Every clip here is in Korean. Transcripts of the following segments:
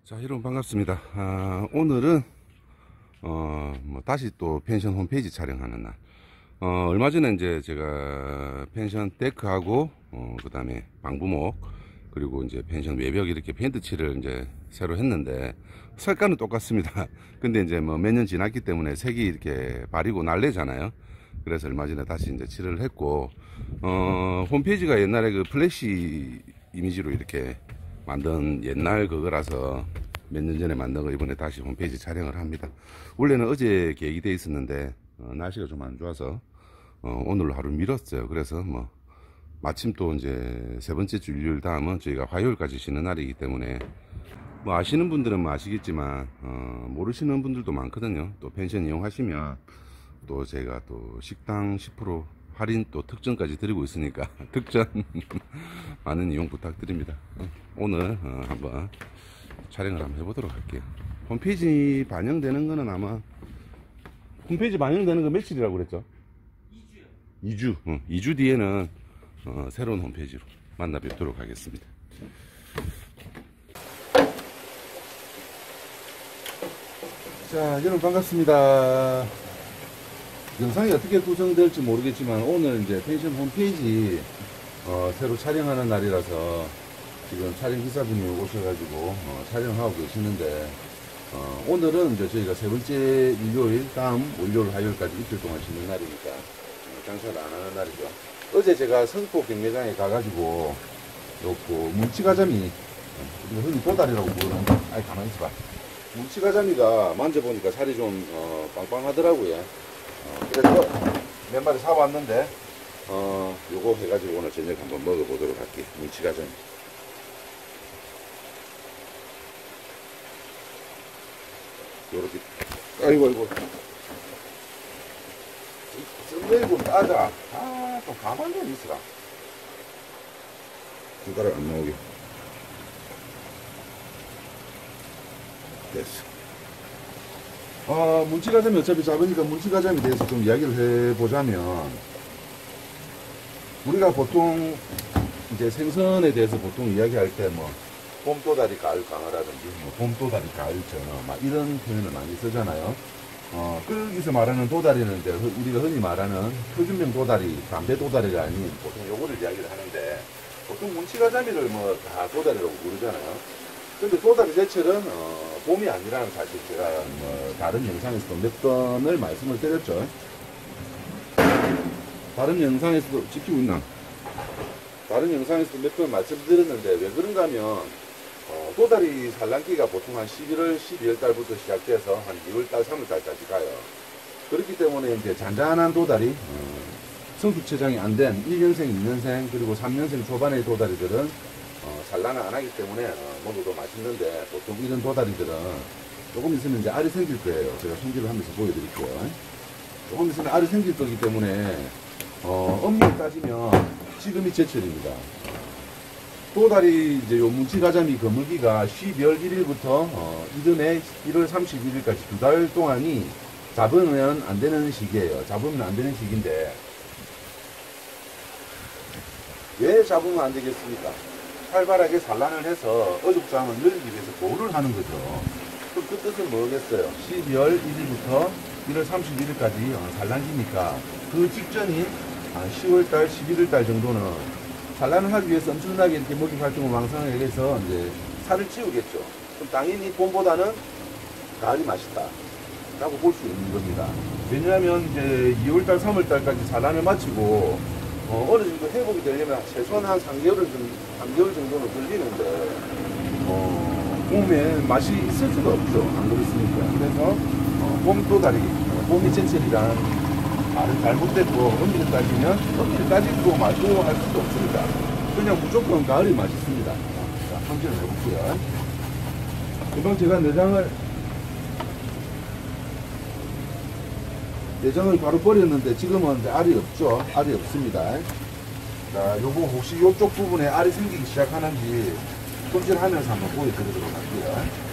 자, 여러분 반갑습니다. 오늘은 다시 또 펜션 홈페이지 촬영하는 날. 얼마 전에 이제 제가 펜션 데크하고 그 다음에 방부목 그리고 이제 펜션 외벽 이렇게 페인트 칠을 이제 새로 했는데 색깔은 똑같습니다. 근데 이제 뭐 몇 년 지났기 때문에 색이 이렇게 바리고 날래잖아요. 그래서 얼마 전에 다시 이제 칠을 했고 홈페이지가 옛날에 그 플래시 이미지로 이렇게 만든 옛날 그거라서 몇 년 전에 만든 거 이번에 다시 홈페이지 촬영을 합니다. 원래는 어제 계획이 돼 있었는데 날씨가 좀 안 좋아서 오늘로 하루 미뤘어요. 그래서 뭐 마침 또 이제 세 번째 주 일요일 다음은 저희가 화요일까지 쉬는 날이기 때문에 뭐 아시는 분들은 뭐 아시겠지만 모르시는 분들도 많거든요. 또 펜션 이용하시면 또 제가 또 식당 10% 할인 또 특전까지 드리고 있으니까 특전 많은 이용 부탁드립니다. 오늘 한번 촬영을 한번 해보도록 할게요. 홈페이지 반영되는 거는 아마 홈페이지 반영되는 거 며칠이라고 그랬죠? 2주 2주 뒤에는 새로운 홈페이지로 만나 뵙도록 하겠습니다. 자, 여러분 반갑습니다. 영상이 어떻게 구성될지 모르겠지만 오늘 이제 펜션 홈페이지 새로 촬영하는 날이라서 지금 촬영 기사분이 오셔가지고 촬영하고 계시는데 오늘은 이제 저희가 세 번째 일요일 다음 월요일 화요일까지 이틀 동안 쉬는 날이니까 장사를 안 하는 날이죠. 어제 제가 성포 경매장에 가가지고 요거 뭉치가자미 우리가 흔히 도다리라고 부르는 아이 가만히 있어봐. 뭉치가자미가 만져보니까 살이 좀 빵빵하더라고요. 그래서 몇 마리 사왔는데 요거 해가지고 오늘 저녁 한번 먹어보도록 할게요. 뭉치가자미. 요렇게 아이고 썰매고 따자. 좀 가만히 좀 있으라. 숟가락 안 나오게 됐어. 뭉치가자미 어차피 잡으니까 뭉치가자미에 대해서 좀 이야기를 해보자면 우리가 보통 이제 생선에 대해서 보통 이야기할 때 뭐 봄도다리 가을 강어라든지 뭐 봄도다리 가을 전어 막 이런 표현을 많이 쓰잖아요. 거기서 말하는 도다리는 이제 우리가 흔히 말하는 표준명 도다리, 담배 도다리가 아닌 보통 요거를 이야기를 하는데 보통 뭉치가자미를 뭐 다 도다리라고 부르잖아요. 근데 도다리 제철은 봄이 아니라는 사실 제가 뭐 다른 영상에서도 몇 번을 말씀을 드렸죠. 다른 영상에서도 지키고 있나? 다른 영상에서도 몇 번 말씀드렸는데 왜 그런가 하면 도다리 산란기가 보통 한 11월, 12월 달부터 시작돼서 한 2월 달, 3월 달까지 가요. 그렇기 때문에 이제 잔잔한 도다리, 성숙체장이 안 된 1년생, 2년생, 그리고 3년생 초반의 도다리들은 산란을 안 하기 때문에 먹어도 맛있는데 보통 이런 도다리들은 조금 있으면 이제 알이 생길 거예요. 제가 손질을 하면서 보여드릴게요. 조금 있으면 알이 생길 거기 때문에 엄밀히 따지면 지금이 제철입니다. 도다리 이제 요 뭉치가자미 거물기가 12월 1일부터 이듬해 1월 31일까지 2달 동안이 잡으면 안 되는 시기예요. 잡으면 안 되는 시기인데 왜 잡으면 안 되겠습니까? 활발하게 산란을 해서 어죽장을 늘리기 위해서 보호를 하는 거죠. 그럼 그 뜻은 뭐겠어요? 12월 1일부터 1월 31일까지 산란기니까 그 직전인 10월달, 11월달 정도는 산란을 하기 위해서 엄청나게 이렇게 먹이 활동을 왕성하게 해서 이제 살을 찌우겠죠. 그럼 당연히 봄보다는 가을이 맛있다 라고 볼 수 있는 겁니다. 왜냐하면 이제 2월달, 3월달까지 산란을 마치고 어느 정도 회복이 되려면 최소한 한 3개월 정도는 걸리는데 봄에 맛이 있을 수가 없죠. 안 그렇습니까? 그래서 봄도다리, 봄이 제철이란 말은 잘못됐고 엄밀히 따지고 말고 할 수도 없습니다. 그냥 무조건 가을이 맛있습니다. 자, 함정을 해볼게요. 금방 제가 내장을 바로 버렸는데 지금은 이제 알이 없죠. 알이 없습니다. 자, 요거 혹시 요쪽 부분에 알이 생기기 시작하는지 손질하면서 한번 보여드리도록 할게요.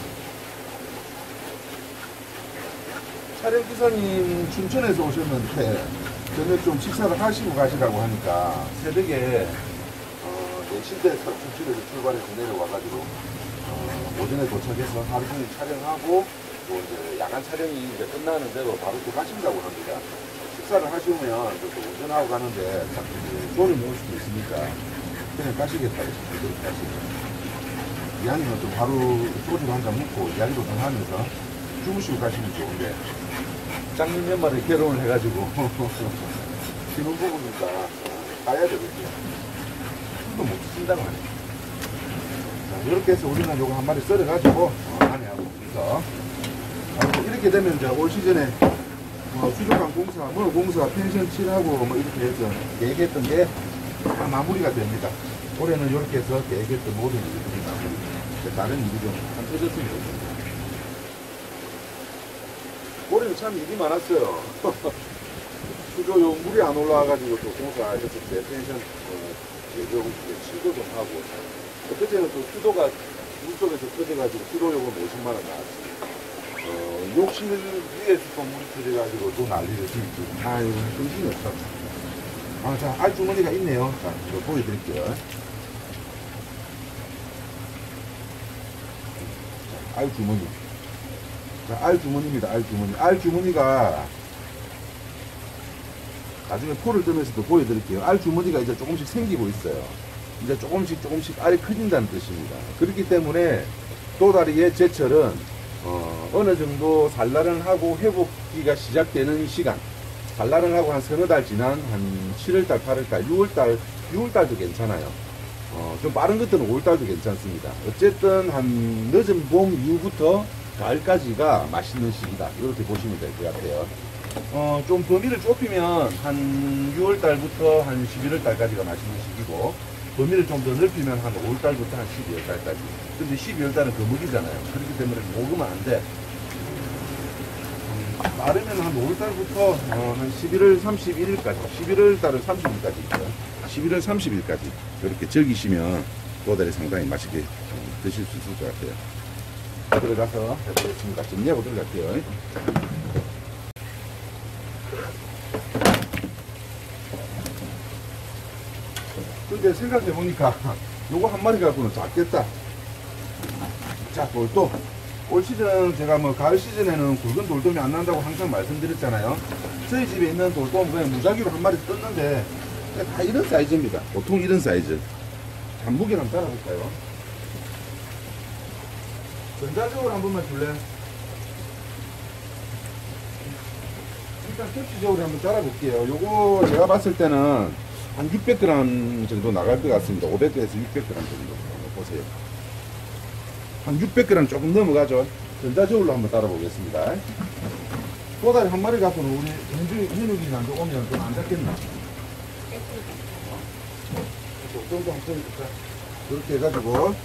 촬영기사님 춘천에서 오셨는데 저녁 좀 식사를 하시고 가시라고 하니까 새벽에 4시대 춘천에서 출발해서 내려와가지고 오전에 도착해서 하루 종일 촬영하고 또 이제 야간 촬영이 이제 끝나는 대로 바로 또 가신다고 합니다. 식사를 하시면 또 운전하고 가는데 졸음이 올 수도 있으니까 그냥 가시겠다고 그렇게 가시죠. 이왕이면 또 바로 소주 한잔 먹고 이야기도 좀 하면서 주무시고 가시면 좋은데 짱님 연말에 결혼을 해가지고 신혼부부니까 가야 되거든요. 술도 못 드신다고 하네. 자, 이렇게 해서 우리는 요거 한 마리 썰어가지고 아내하고 그래서 이렇게 되면 이제 올 시즌에 수족관 공사, 공사, 펜션 칠하고 뭐 이렇게 해서 계획했던 게 다 마무리가 됩니다. 올해는 이렇게 해서 계획했던 모든 일들이 마무리. 다른 일이 좀 안 터졌으면 좋겠습니다. 올해는 참 일이 많았어요. 수조용 물이 안 올라와가지고 또 공사했을 때 펜션 예정 치고 좀 하고 그때는 또 수도가 물속에서 터져가지고 수도용은 50만원 나왔어요. 욕실 위에서 또 물이 터져가지고 또 난리를 치고 아유 정신이 없어. 자, 알주머니가 있네요. 자, 이거 보여드릴게요. 알주머니. 자, 알주머니입니다. 알주머니. 알주머니가 나중에 포를 뜨면서도 보여드릴게요. 알주머니가 이제 조금씩 생기고 있어요. 이제 조금씩 알이 커진다는 뜻입니다. 그렇기 때문에 도다리의 제철은 어느 정도 산란을 하고 회복기가 시작되는 시간, 산란을 하고 한 서너 달 지난 한 7월달, 8월달, 6월달도 괜찮아요. 좀 빠른 것들은 5월달도 괜찮습니다. 어쨌든 한 늦은 봄 이후부터 가을까지가 맛있는 시기다. 이렇게 보시면 될 것 같아요. 좀 범위를 좁히면 한 6월달부터 한 11월달까지가 맛있는 시기고, 범위를 좀 더 넓히면 한 5월달부터 한 12월달까지. 근데 12월달은 거북이잖아요. 그렇기 때문에 먹으면 안 돼. 빠르면 한 5월달부터 한 11월 31일까지, 11월달은 30일까지 있죠. 11월 30일까지 이렇게 즐기시면 도다리 상당히 맛있게 드실 수 있을 것 같아요. 들어가서 해보겠습니다. 정리하고 들어갈게요. 근데 생각해보니까 요거 한 마리 갖고는 작겠다. 자, 돌돔. 올 시즌 제가 뭐 가을 시즌에는 굵은 돌돔이 안 난다고 항상 말씀드렸잖아요. 저희 집에 있는 돌돔 그냥 무작위로 한 마리 떴는데 다 이런 사이즈입니다. 보통 이런 사이즈. 잠무기를 한번 따라볼까요? 전자적으로 한 번만 줄래? 일단 겹치적으로 한번 따라볼게요. 요거 제가 봤을 때는 한 600g 정도 나갈 것 같습니다. 500g에서 600g 정도. 보세요. 한 600g 조금 넘어가죠. 전자적으로 한번 따라보겠습니다. 도다리 한 마리 갖고는 우리 현욱이 남도 오면 좀 안 잡겠나? 이렇게 해가지고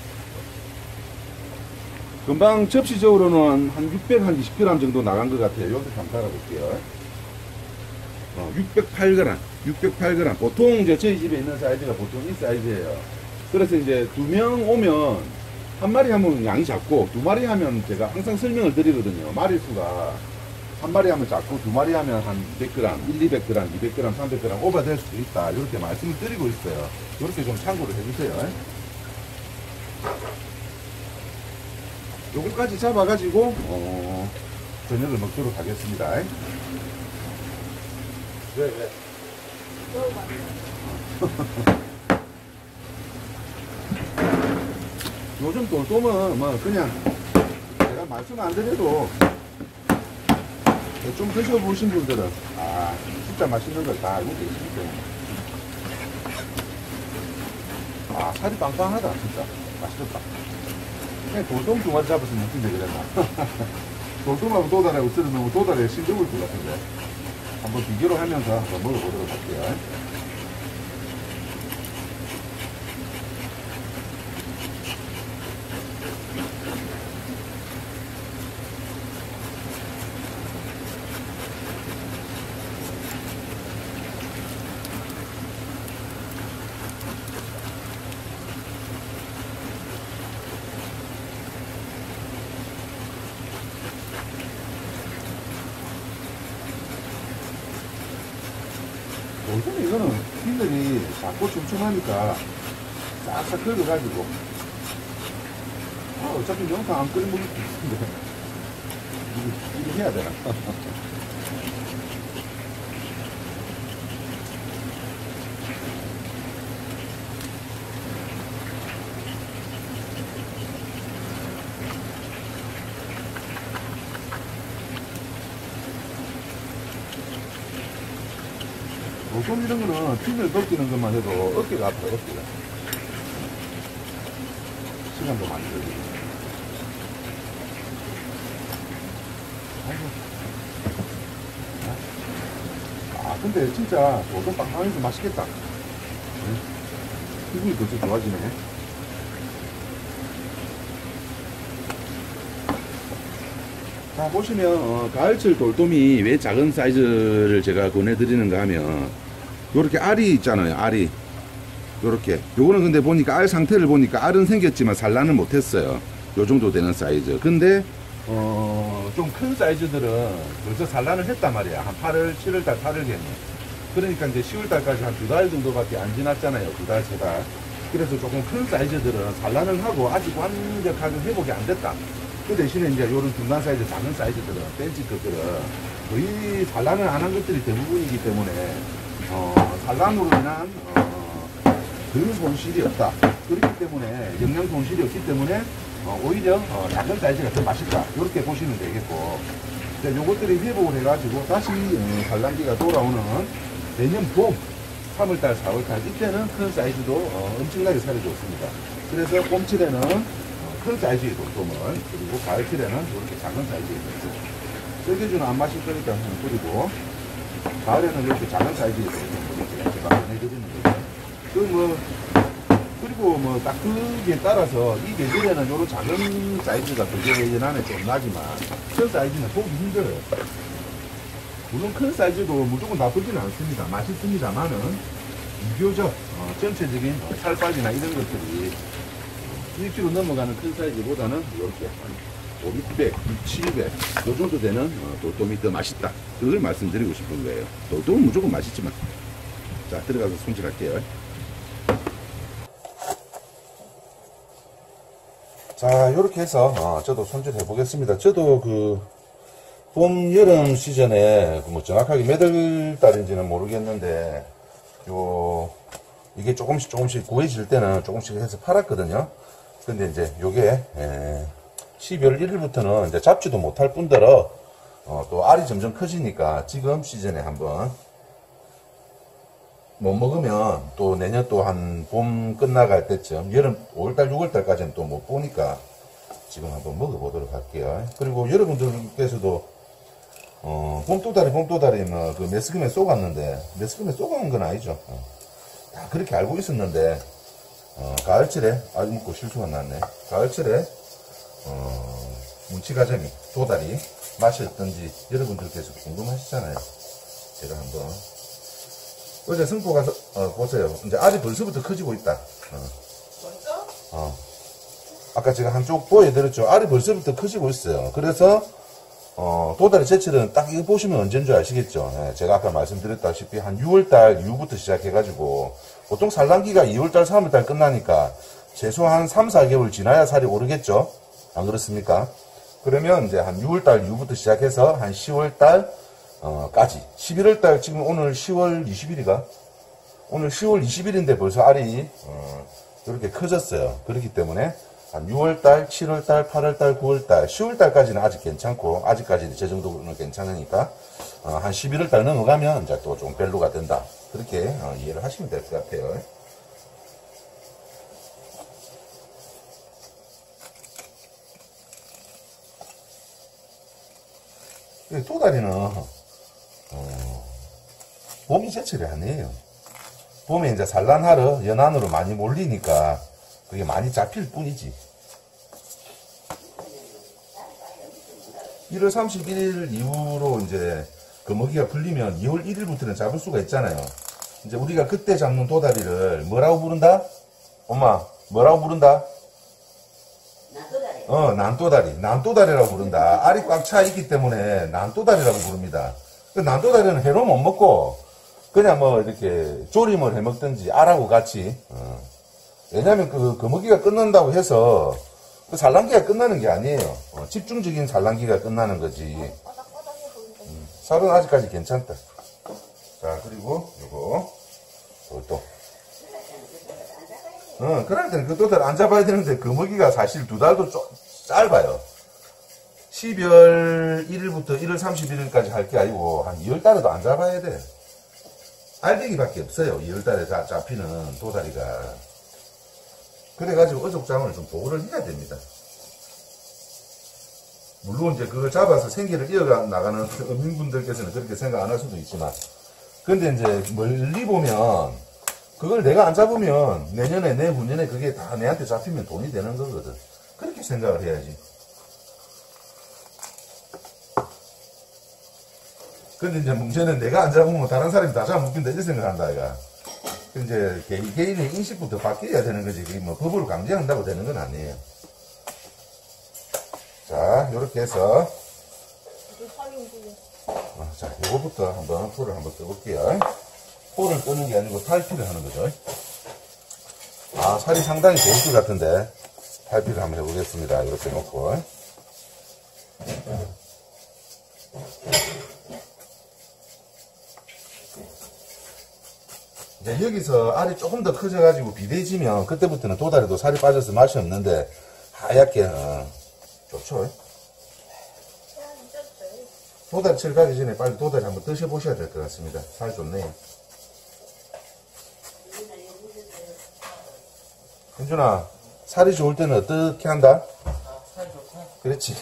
금방 접시적으로는 한 620g 정도 나간 것 같아요. 여기서 한번 따라볼게요. 608g. 보통 이제 저희 집에 있는 사이즈가 보통 이 사이즈예요. 그래서 이제 2명 오면 한 마리 하면 양이 작고 2마리 하면 제가 항상 설명을 드리거든요. 마리수가 한 마리 하면 작고 2마리 하면 한 200g, 200g, 200g, 300g 오버될 수도 있다. 이렇게 말씀을 드리고 있어요. 이렇게 좀 참고를 해주세요. 요거까지 잡아가지고 저녁을 먹도록 하겠습니다. 왜? 요즘 돌돔은 뭐 그냥 제가 말씀 안 드려도 좀 드셔보신 분들은 진짜 맛있는 걸 다 알고 계시니까 살이 빵빵하다. 진짜 맛있었다. 그냥 돌돔 2마리 잡았으면 먹긴데 그랬나. 돌돔하고 도다리하고 쓰면 너무 도다리에 싱거울 것 같은데 한번 비교를 하면서 한번 먹어보도록 할게요. 요즘에 이거는 핀들이 작고 촘촘하니까 싹싹 긁어가지고 어차피 영상 안 끓여 먹을 수 있는데. 이거 해야 되나? 보통 이런 거는 핀을 벗기는 것만 해도 어깨가 아파요, 어깨가. 시간도 많이 걸리고. 아이고. 아, 근데 진짜 도전 빵빵해서 맛있겠다. 응? 기분이 벌써 좋아지네. 자, 보시면 가을철 돌돔이 왜 작은 사이즈를 제가 권해드리는가 하면 요렇게 알이 있잖아요, 알이. 요렇게. 요거는 근데 보니까 알 상태를 보니까 알은 생겼지만 산란을 못했어요. 요 정도 되는 사이즈. 근데 좀 큰 사이즈들은 벌써 산란을 했단 말이야. 한 8월, 7월달, 8월겠네. 그러니까 이제 10월달까지 한 2달 정도밖에 안 지났잖아요. 2달, 3달. 그래서 조금 큰 사이즈들은 산란을 하고 아직 완벽하게 회복이 안 됐다. 그 대신에 이제 요런 중간 사이즈, 작은 사이즈들은, 벤치 것들은 거의 산란을 안 한 것들이 대부분이기 때문에, 산란으로 인한, 그 손실이 없다. 그렇기 때문에, 영양 손실이 없기 때문에, 오히려, 작은 사이즈가 더 맛있다. 이렇게 보시면 되겠고, 이제 요것들이 회복을 해가지고 다시, 산란기가 돌아오는 내년 봄, 3월달, 4월달, 이때는 큰 사이즈도, 엄청나게 살이 좋습니다. 그래서 봄철에는 큰 사이즈의 돌돔을, 그리고 가을철에는 이렇게 작은 사이즈의 돌돔. 썰겨주는 안 마실 거니까 한번 뿌리고, 가을에는 이렇게 작은 사이즈의 돌돔을 제가 보내드리는 거죠. 그리고 딱 그게 따라서 이 계절에는 요런 작은 사이즈가 그게 연안에 좀 나지만, 큰 사이즈는 보기 힘들어요. 물론 큰 사이즈도 무조건 나쁘지는 않습니다. 맛있습니다만은, 비교적, 전체적인 살밥이나 이런 것들이 1kg 넘어가는 큰 사이즈보다는 이렇게 한 5, 600, 6, 700, 요 정도 되는 돌돔이 더 맛있다. 그걸 말씀드리고 싶은 거예요. 돌돔은 무조건 맛있지만. 자, 들어가서 손질할게요. 자, 요렇게 해서, 저도 손질해 보겠습니다. 저도 봄, 여름 시즌에, 정확하게 몇 월 달인지는 모르겠는데, 이게 조금씩 구해질 때는 조금씩 해서 팔았거든요. 근데 이제 요게 12월 1일부터는 이제 잡지도 못할 뿐더러 또 알이 점점 커지니까 지금 시즌에 한번 못 먹으면 또 내년 또 한 봄 끝나갈 때쯤 여름 5월달 6월달까지는 또 못 보니까 지금 한번 먹어보도록 할게요. 그리고 여러분들께서도 봄도다리 그 매스금에 쏘갔는데 매스금에 쏘간 건 아니죠. 다 그렇게 알고 있었는데 가을철에, 먹고 실수가 났네. 가을철에, 문치가자미, 도다리, 맛이 어떤지 여러분들께서 궁금하시잖아요. 제가 한번. 어제 승포 가서, 보세요. 이제 알이 벌써부터 커지고 있다. 벌써? 아까 제가 한쪽 보여드렸죠. 알이 벌써부터 커지고 있어요. 그래서, 도다리 제철은 딱 이거 보시면 언제인 줄 아시겠죠. 예, 제가 아까 말씀드렸다시피 한 6월달 이후부터 시작해가지고, 보통 산란기가 2월달, 3월달 끝나니까 최소한 3, 4개월 지나야 살이 오르겠죠? 안 그렇습니까? 그러면 이제 한 6월달 이후부터 시작해서 한 10월달, 까지. 11월달, 지금 오늘 10월 20일이가? 오늘 10월 20일인데 벌써 알이, 이렇게 커졌어요. 그렇기 때문에 한 6월달, 7월달, 8월달, 9월달, 10월달까지는 아직 괜찮고, 아직까지는 제 정도는 괜찮으니까, 한 11월달 넘어가면 이제 또 좀 별로가 된다. 그렇게 이해를 하시면 될 것 같아요. 도다리는 봄이 제철이 아니에요. 봄에 이제 산란하러 연안으로 많이 몰리니까 그게 많이 잡힐 뿐이지. 1월 31일 이후로 이제 그 먹이가 풀리면 2월 1일부터는 잡을 수가 있잖아요. 이제 우리가 그때 잡는 도다리를 뭐라고 부른다? 엄마, 뭐라고 부른다? 난도다리. 난도다리. 난도다리라고 부른다. 알이 꽉 차 있기 때문에 난도다리라고 부릅니다. 그 난도다리는 회로 못 먹고 그냥 뭐 이렇게 조림을 해 먹든지 알하고 같이. 왜냐면 그 먹이가 끝난다고 해서 그 산란기가 끝나는 게 아니에요. 집중적인 산란기가 끝나는 거지. 살은 아직까지 괜찮다. 자, 그리고 요거 또 그럴 때는 그 도다리 안 잡아야 되는데 그 먹이가 사실 2달도 좀 짧아요. 12월 1일부터 1월 31일까지 할 게 아니고 한 2월달에도 안 잡아야 돼. 알배기밖에 없어요. 2월달에 잡히는 도다리가. 그래가지고 어족장을 좀 보호를 해야 됩니다. 물론 이제 그걸 잡아서 생계를 이어가 나가는 어민분들께서는 그렇게 생각 안 할 수도 있지만, 근데 이제 멀리 보면 그걸 내가 안 잡으면 내년에 내후년에 그게 다 내한테 잡히면 돈이 되는 거거든. 그렇게 생각을 해야지. 근데 이제 문제는 내가 안 잡으면 다른 사람이 다 잡아먹긴다 이렇게 생각한다 이가. 이제 개인의 인식부터 바뀌어야 되는 거지. 그게 뭐 법으로 강제한다고 되는 건 아니에요. 자, 요렇게 해서 자, 요거부터 한번 풀을 한번 떠볼게요. 포를 끄는 게 아니고 탈피를 하는 거죠. 아, 살이 상당히 좋을 것 같은데 탈피를 한번 해보겠습니다. 이렇게 놓고 이제 여기서 알이 조금 더 커져가지고 비대해지면 그때부터는 도다리도 살이 빠져서 맛이 없는데 하얗게 좋죠. 도다리철 가기 전에 빨리 도다리 한번 드셔보셔야 될 것 같습니다. 살 좋네요. 현준아, 살이 좋을 때는 어떻게 한다? 살이 좋다. 그렇지.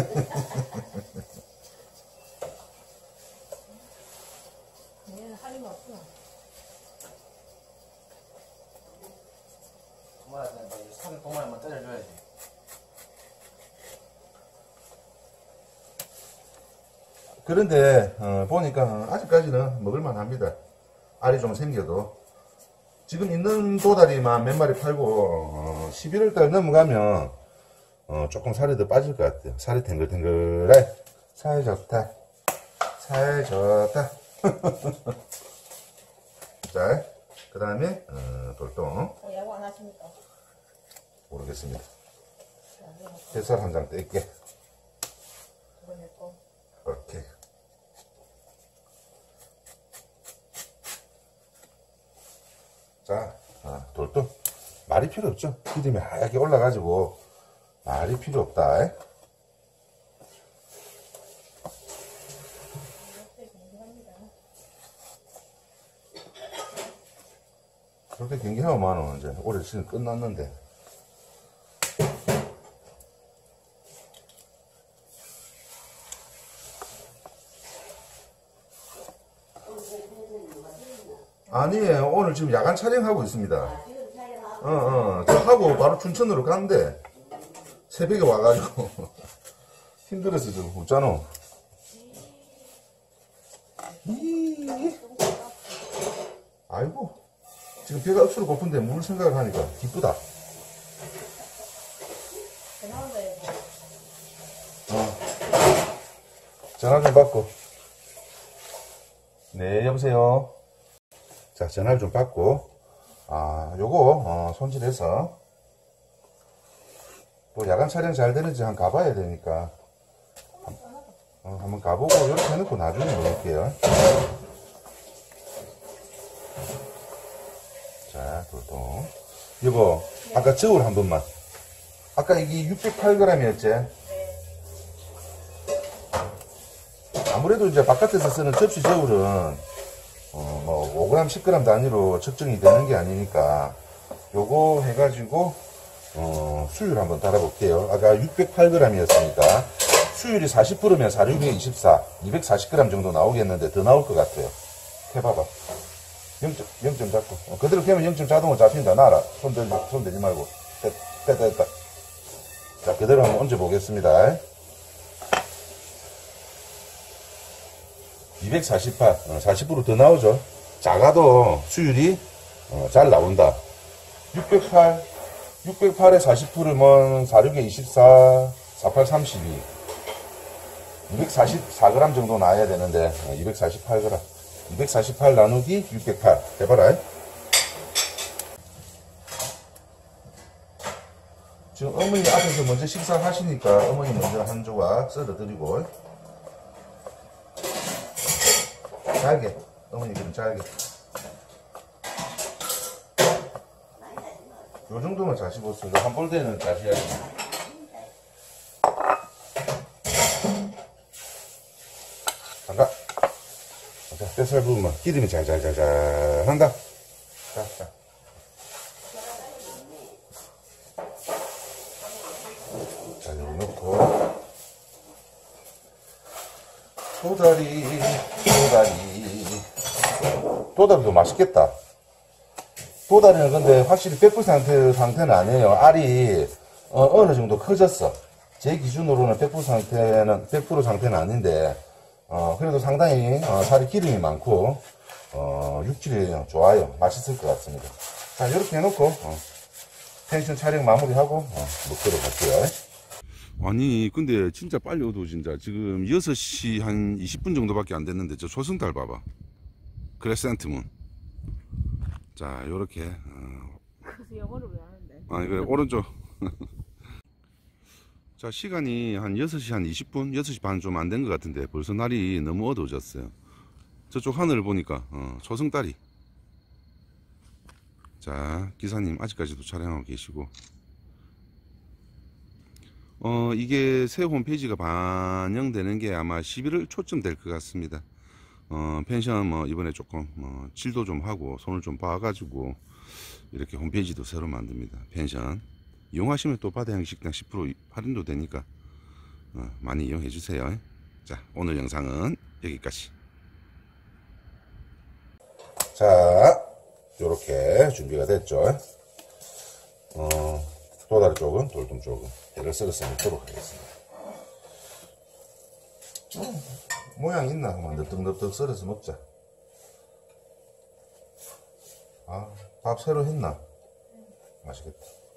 얘는 살이 없구나. 살을 도마에만 때려줘야지. 그런데 보니까 아직까지는 먹을만 합니다. 알이 좀 생겨도. 지금 있는 도다리만 몇 마리 팔고 11월달 넘어가면 조금 살이 더 빠질 것 같아요. 살이 탱글탱글해. 살 좋다. 살 좋다. 자, 그 다음에 돌동. 야구 안 하십니까? 모르겠습니다. 햇살 한 장 뗄게. 이거 내 거. 오케이. 자, 돌동. 말이 필요 없죠. 기름이 하얗게 올라가지고 말이 필요 없다. 그렇게 경기하면 많아. 이제 올해 시즌 끝났는데. 아니에요. 오늘 지금 야간 촬영하고 있습니다. 저 하고 바로 춘천으로 가는데 새벽에 와가지고 힘들어서 좀 웃잖아. 아이고, 지금 배가 억수로 고픈데 물 생각을 하니까 기쁘다. 전화 좀 받고. 네, 여보세요. 자, 전화를 좀 받고, 요거, 손질해서, 또 야간 촬영 잘 되는지 한번 가봐야 되니까, 한번 가보고, 이렇게 해놓고 나중에 먹을게요. 자, 돌동. 여보, 아까 저울 한 번만. 아까 이게 608g이었지? 아무래도 이제 바깥에서 쓰는 접시 저울은, 뭐 5g, 10g 단위로 측정이 되는 게 아니니까 요거 해가지고 수율 한번 달아볼게요. 아까 608g이었으니까 수율이 40%면 46에 24, 240g 정도 나오겠는데 더 나올 것 같아요. 해봐봐. 0점 잡고 그대로 캐면 0점 자동으로 잡힌다. 놔라. 손 대지 말고. 됐다. 자, 그대로 한번 얹어 보겠습니다. 248, 40% 더 나오죠. 작아도 수율이 잘 나온다. 608에 40%면 46에 24, 48, 32. 244g 정도 나와야 되는데 248g. 248 나누기 608 해봐라. 지금 어머니 앞에서 먼저 식사하시니까 어머니 먼저 한 조각 썰어드리고 잘게 어머니 그럼 잘게 요 정도만 자시고 한 볼대는 자셔야지. 간다. 자, 뱃살 부으면 기름이 잘잘잘잘 한다. 자, 자. 자, 이거 넣고. 도다리도 맛있겠다. 도다리는 근데 확실히 100% 상태는 아니에요. 알이 어느 정도 커졌어. 제 기준으로는 100% 상태는 아닌데 그래도 상당히 살이 기름이 많고 육질이 좋아요. 맛있을 것 같습니다. 자, 이렇게 해놓고 펜션 촬영 마무리하고 먹도록 할게요. 아니 근데 진짜 빨리 오도 진짜 지금 6시 한 20분 정도밖에 안 됐는데 저 조승달 봐봐. 크레센트문. 자 요렇게 그래서 영어를 왜 하는데? 아니 그래 오른쪽. 자 시간이 한 6시 한 20분 6시 반 좀 안 된 것 같은데 벌써 날이 너무 어두워졌어요. 저쪽 하늘을 보니까 조승달이. 자 기사님 아직까지도 촬영하고 계시고 이게 새 홈페이지가 반영되는 게 아마 11월 초쯤 될 것 같습니다. 펜션 뭐 이번에 조금 질도 좀 하고 손을 좀 봐가지고 이렇게 홈페이지도 새로 만듭니다. 펜션 이용하시면 또 바다향 식당 10% 할인도 되니까 많이 이용해 주세요. 자 오늘 영상은 여기까지. 자 요렇게 준비가 됐죠. 도다리 쪽은 돌돔 쪽은 해를 썰어서 넣도록 하겠습니다. 모양 있나? 한번 너떡너떡 썰어서 먹자. 밥 새로 했나? 맛있겠다.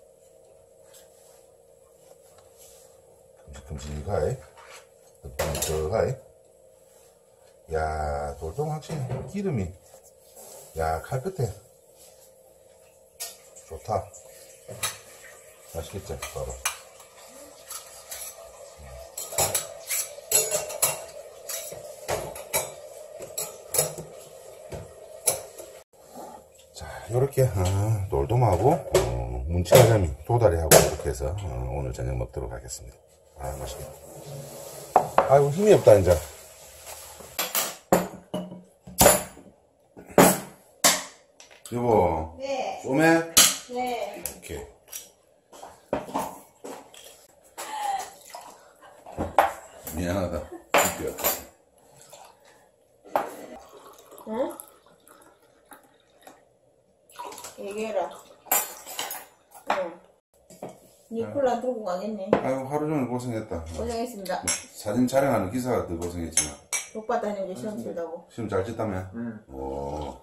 큼직큼직하이. 너떡너떡하이. 야, 돌돔 확실히 기름이, 야, 칼 끝에. 좋다. 맛있겠지? 봐봐. 자, 요렇게, 돌돔하고, 문치가자미, 도다리하고 이렇게 해서, 오늘 저녁 먹도록 하겠습니다. 맛있겠다. 아이고, 힘이 없다, 이제. 여보. 네. 쏨해? 네. 오케이. 미안하다. 웃겨. 응? 얘기해라. 응. 니콜라 들고 가겠네. 아이고, 하루 종일 고생했다. 고생했습니다. 사진 촬영하는 기사가 더 고생했지만. 오빠 다니고 시험 치다고. 시험 잘 쳤다며? 응. 오.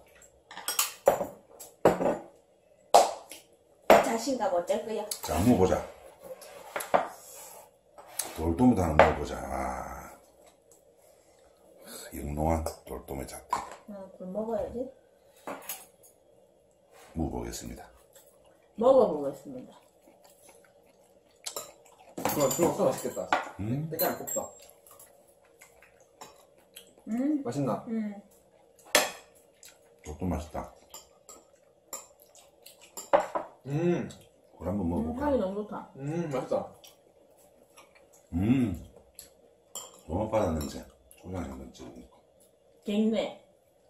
자신감 어쩔 거야? 자, 한번 먹어보자. 돌돔도 하나 먹어보자. 영롱한 돌돔의 자태. 굴 먹어야지. 먹어보겠습니다. 먹어보겠습니다. 그거 맛있겠다. 음? 때깔 곱다. 응? 맛있나? 응. 돌돔 맛있다. 그걸 한번 먹어볼까? 향이 너무 좋다. 맛있다. 너무 바다 냄새. 초장에 한번 찍어볼까? 갱네.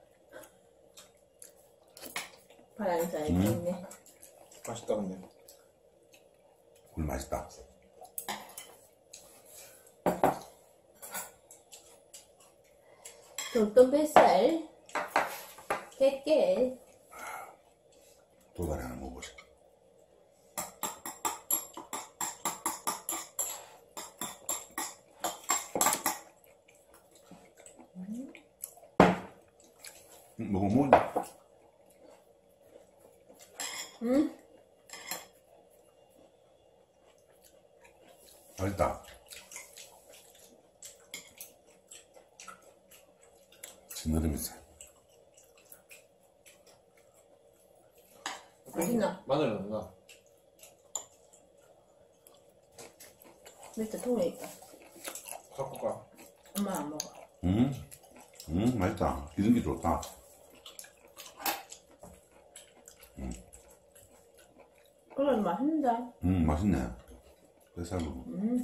바람사에 갱네. 맛있다, 근데. 굴 맛있다. 돌돔 뱃살. 깨깨. 도다리 하나 먹어보자. 먹어보자. 응? 맛있다. 진느리미살. 맛있나? 마늘 넣나? 밑에 통에 있다. 갖고 가. 엄마 안 먹어. 맛있다. 기름기 좋다. 그래, 맛있는데? 맛있네. 뱃살도.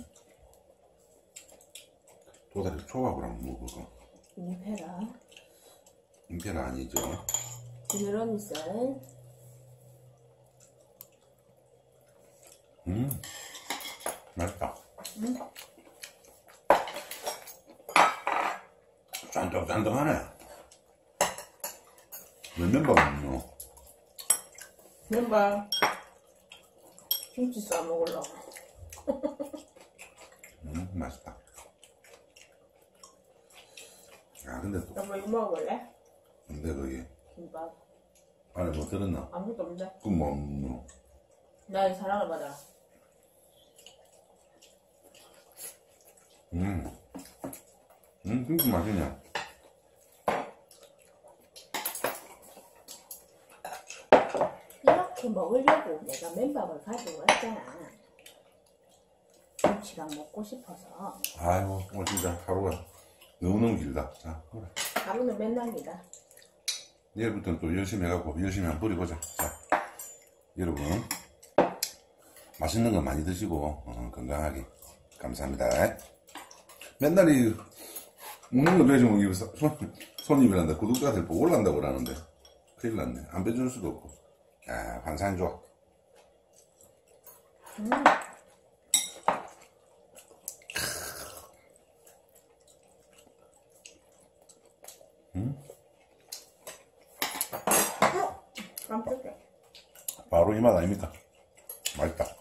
도다리 초밥이랑 먹어봐. 임페라. 임페라 아니죠? 지느러미살. 맛있다. 짠득짠득하네. 몇 면밥 먹노? 면발. 김치 싸 먹으려고. 맛있다. 아, 근데 또, 여보, 이거 먹어볼래? 근데 거기 김밥. 안에 뭐 들었나? 아무것도 없는데? 그럼 뭐, 뭐. 나의 사랑을 받아. 진짜 맛있냐? 이렇게 먹으려고 내가 맨밥을 가지고 왔잖아. 김치랑 먹고 싶어서. 아이고, 오늘 진짜 하루가 너무너무 길다. 자, 그래. 하루는 맨날이다. 내일부터는 또 열심히 해갖고 열심히 한번 뿌리보자. 자, 여러분 맛있는 거 많이 드시고 건강하게 감사합니다. 맨날 이 먹는 거 배주면 이거 손님이란다 구독자들 보고 올란다고 그러는데 큰일 났네. 안 배줄 수도 없고. 아, 환상이 좋아. 깜짝이야. 바로 이 맛 아닙니까? 맛있다.